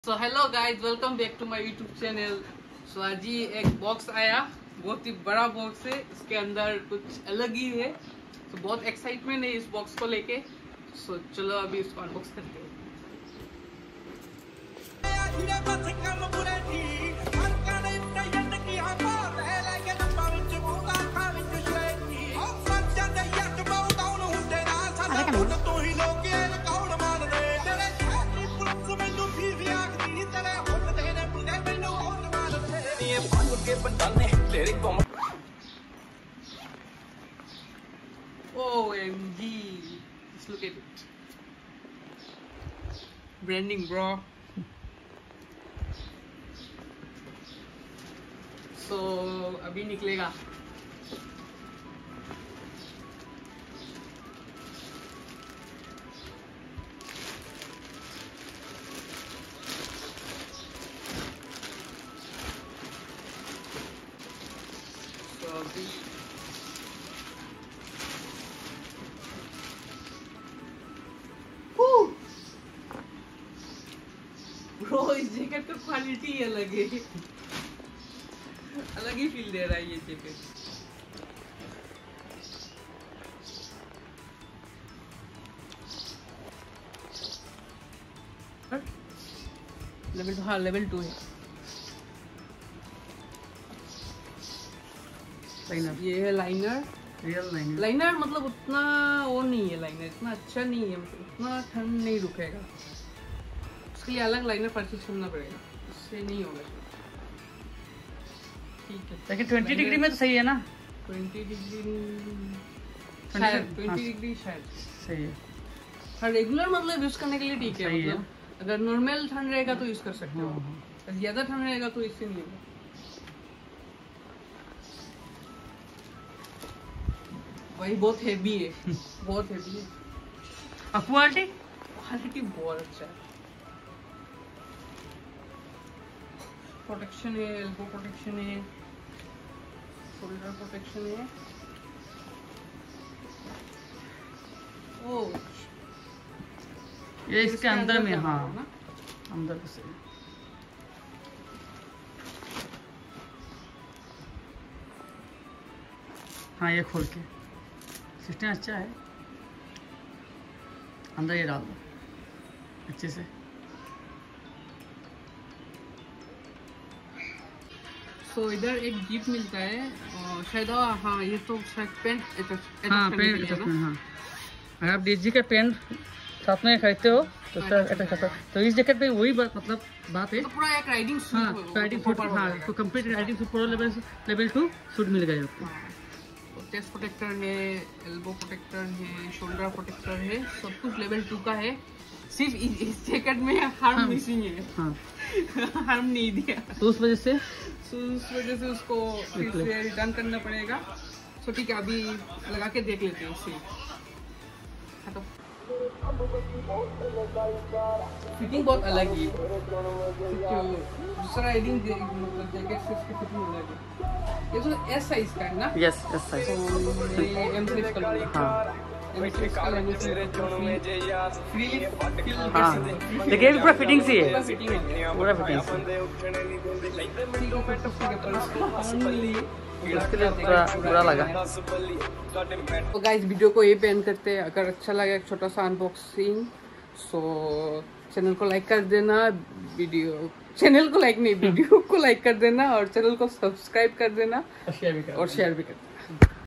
So hello guys, welcome back to my YouTube channel. So आज ही एक box आया, बहुत ही बड़ा बॉक्स है, इसके अंदर कुछ अलग ही है। तो बहुत एक्साइटमेंट है इस बॉक्स को लेके। सो चलो अभी इसको अनबॉक्स करते हैं। OMG, just look at it. Branding, bro. So अभी निकलेगा। ब्रो, इस जैकेट का क्वालिटी अलग है, अलग ही फील दे रहा है ये जैकेट। लेवल 2, हाँ लेवल 2 है। लाइनर, ये है लाइनर, रियल लाइनर। लाइनर मतलब उतना वो नहीं है, लाइनर इतना अच्छा नहीं है, उतना ठंड नहीं रुकेगा। उसके लिए अलग लाइनर परचेज करना पड़ेगा, इससे नहीं होगा। ठीक है, लेकिन 20 डिग्री में तो सही है ना? 20 डिग्री शायद, 20 डिग्री शायद सही है। हाँ, रेगुलर मतलब यूज करने के लिए ठीक है। मतलब अगर नॉर्मल ठंड रहेगा तो यूज कर सकते हो, ज्यादा ठंड रहेगा तो इससे नहीं होगा। भाई बहुत हेवी है, बहुत हेवी है। क्वालिटी बहुत अच्छा है। प्रोटेक्शन है, एल्बो प्रोटेक्शन है, शोल्डर प्रोटेक्शन है। ओह, ये इसके अंदर में, हाँ अंदर से। हाँ ये खोल के सिस्टम अच्छा है। अंदर ये डाल दो अच्छे से। सो इधर एक जीप मिलता है और शायद, हाँ ये तो शायद पेंट, हाँ पेंट, हाँ अगर आप DSG का पेंट साथ में खरीदते हो तो तो इस जैकेट पे वही मतलब बात है। तो पूरा एक राइडिंग सूट, हाँ राइडिंग सूट, हाँ तो कंप्लीट राइडिंग सूट पूरा लेवल 2 सूट मिल गया आपको। चेस्ट प्रोटेक्टर है, एल्बो प्रोटेक्टर है, शोल्डर प्रोटेक्टर है, सब कुछ लेवल 2 का है। सिर्फ इस जैकेट में हार्म मिसिंग है। हाँ हार्म नहीं दिया, तो उस वजह से उसको फिर से रिटर्न करना पड़ेगा। तो ठीक है, अभी लगा के देख लेते हैं इसे। तो फिटिंग बहुत अलग ही है, दूसरा राइडिंग जैकेट से इसकी फिटिंग अलग है। ये तो एस साइज का है ना? Yes S size. तो ये एम साइज का है। हाँ देखिए पूरा फिटिंग सी है, पूरा फिटिंग बुरा लगा। तो गाइस वीडियो को ये पेन करते हैं। अगर अच्छा लगा एक छोटा सा अनबॉक्सिंग, सो चैनल को लाइक कर देना, चैनल को लाइक नहीं, वीडियो को लाइक कर देना और चैनल को सब्सक्राइब कर देना और शेयर भी कर देना।